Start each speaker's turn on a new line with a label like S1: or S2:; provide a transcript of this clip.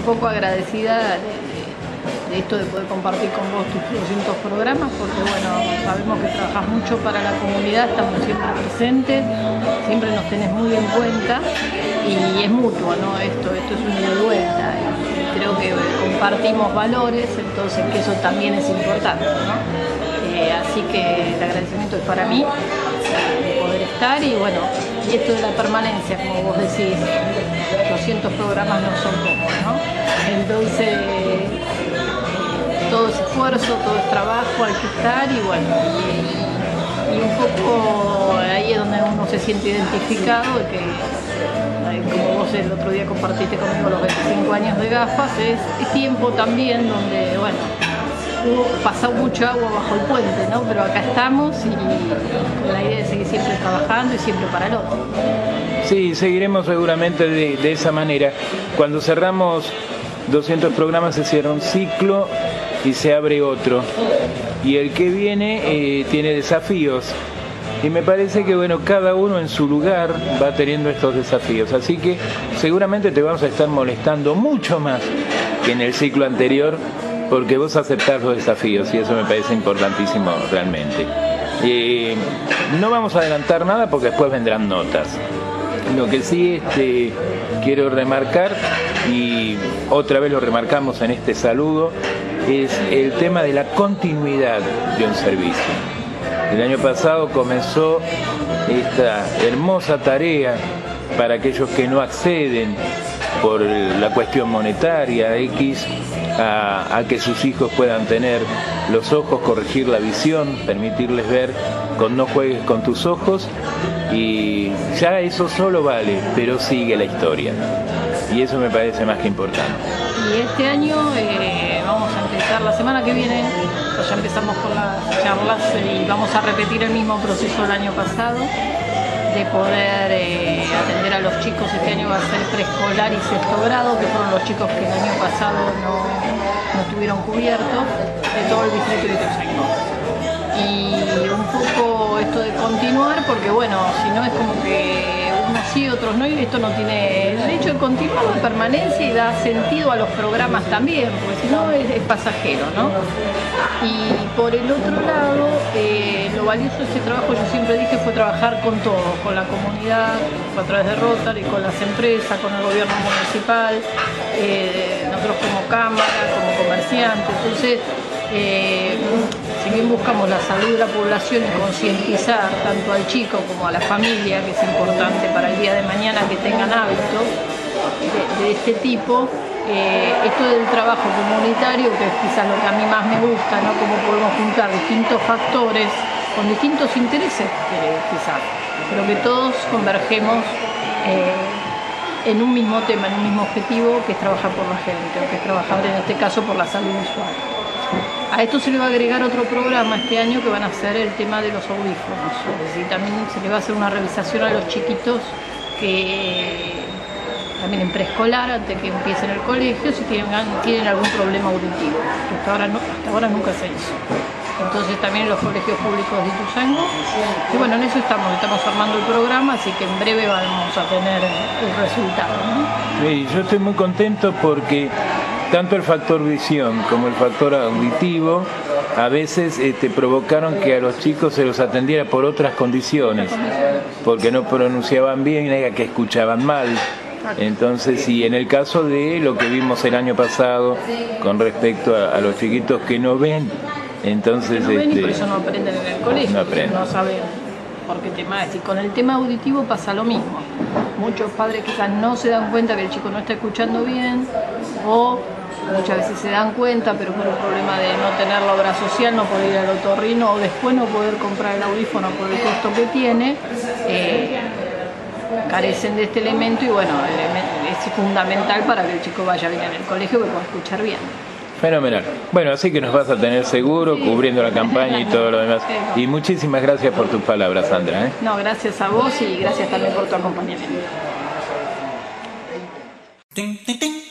S1: poco agradecida de esto de poder compartir con vos tus 200 programas, porque bueno, sabemos que trabajás mucho para la comunidad, estamos siempre presentes, siempre nos tenés muy en cuenta y es mutuo, ¿no? Esto es un ida y vuelta y creo que compartimos valores, entonces que eso también es importante, ¿no? Así que el agradecimiento es para mí de poder estar y bueno, y esto de la permanencia, como vos decís, 200 programas no son pocos, ¿no? Entonces todo es esfuerzo, todo es trabajo, hay que estar y bueno, y un poco ahí es donde uno se siente identificado, de que como vos el otro día compartiste conmigo los 25 años de gafas, es tiempo también donde, bueno, pasado mucha agua bajo el puente, ¿no? Pero acá estamos y con la idea de seguir siempre trabajando y siempre para el otro.
S2: Sí, seguiremos seguramente de esa manera. Cuando cerramos 200 programas se cierra un ciclo y se abre otro. Y el que viene tiene desafíos. Y me parece que bueno, cada uno en su lugar va teniendo estos desafíos. Así que seguramente te vamos a estar molestando mucho más que en el ciclo anterior, porque vos aceptás los desafíos y eso me parece importantísimo realmente. No vamos a adelantar nada porque después vendrán notas. Lo que sí quiero remarcar, y otra vez lo remarcamos en este saludo, es el tema de la continuidad de un servicio. El año pasado comenzó esta hermosa tarea para aquellos que no acceden por la cuestión monetaria X a que sus hijos puedan tener los ojos, corregir la visión, permitirles ver con No juegues con tus ojos, y ya eso solo vale, pero sigue la historia y eso me parece más que importante.
S1: Y este año vamos a empezar la semana que viene, pues ya empezamos con las charlas y vamos a repetir el mismo proceso del año pasado, de poder atender a los chicos. Este año va a ser preescolar y sexto grado, que fueron los chicos que el año pasado no estuvieron cubiertos, de todo el distrito de Ituzaingó. Y un poco esto de continuar, porque bueno, si no es como que unos sí, otros no, y esto no tiene, el hecho de continuar la permanencia y da sentido a los programas también, porque si no es pasajero, ¿no? Y por el otro lado, lo valioso de este trabajo, yo siempre dije, fue trabajar con todo, con la comunidad, a través de Rotary, con las empresas, con el gobierno municipal, nosotros como cámara, como comerciantes. Entonces, si bien buscamos la salud de la población y concientizar tanto al chico como a la familia, que es importante para el día de mañana que tengan hábitos de este tipo, esto del trabajo comunitario, que es quizás lo que a mí más me gusta, ¿no? Cómo podemos juntar distintos factores con distintos intereses, quizás, pero que todos convergemos en un mismo tema, en un mismo objetivo, que es trabajar por la gente, o que es trabajar en este caso por la salud visual. A esto se le va a agregar otro programa este año, que van a ser el tema de los audífonos. Es decir, también se le va a hacer una revisación a los chiquitos que también en preescolar, antes que empiecen el colegio, si tienen algún problema auditivo, que hasta ahora nunca se hizo. Entonces también en los colegios públicos de Ituzaingó. Y bueno, en eso estamos armando el programa, así que en breve vamos a tener el resultado, ¿no?
S2: Sí, yo estoy muy contento porque tanto el factor visión como el factor auditivo a veces provocaron que a los chicos se los atendiera por otras condiciones, porque no pronunciaban bien, que escuchaban mal. Entonces, y en el caso de lo que vimos el año pasado con respecto a los chiquitos que no ven, entonces
S1: no ven y por eso no aprenden en el colegio, no saben por qué tema es. Y con el tema auditivo pasa lo mismo. Muchos padres quizás no se dan cuenta que el chico no está escuchando bien, o muchas veces se dan cuenta, pero por el problema de no tener la obra social, no poder ir al otorrino, o después no poder comprar el audífono por el costo que tiene, carecen de este elemento, y bueno, es fundamental para que el chico vaya bien en el colegio, que pueda escuchar bien.
S2: Fenomenal. Bueno, así que nos vas a tener seguro, cubriendo la campaña y todo lo demás. Y muchísimas gracias por tus palabras, Sandra.
S1: No, gracias a vos y gracias también por tu acompañamiento.